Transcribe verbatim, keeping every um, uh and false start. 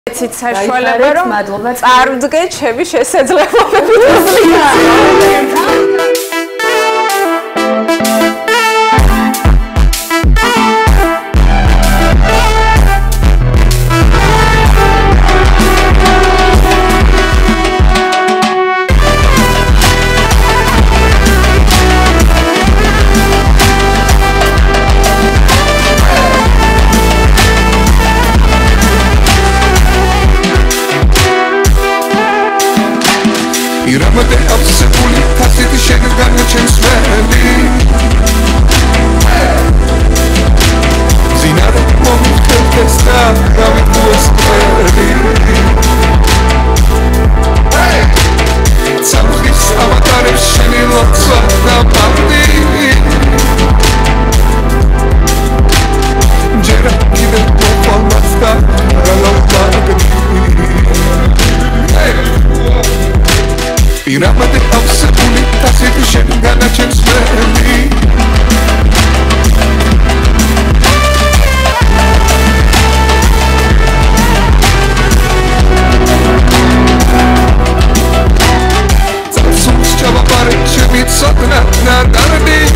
ეცით საშუალება რომ წარვდგე ჩემი შესაძლებლობები. Iramade absebuli tasiti შეგგანა ჩემს ველი ზინარო მომხდეს და გამიგოს ველი სამხის ავატარებს შენი ლოცვა და პარდი ჯერა კიდე მოყოლმაც და გალავდაგდი Iramade absebuli tasiti შეგგანა ჩემს ველი Zamsums ჩავაბარე ჩემი ცოდნა ნარდარდი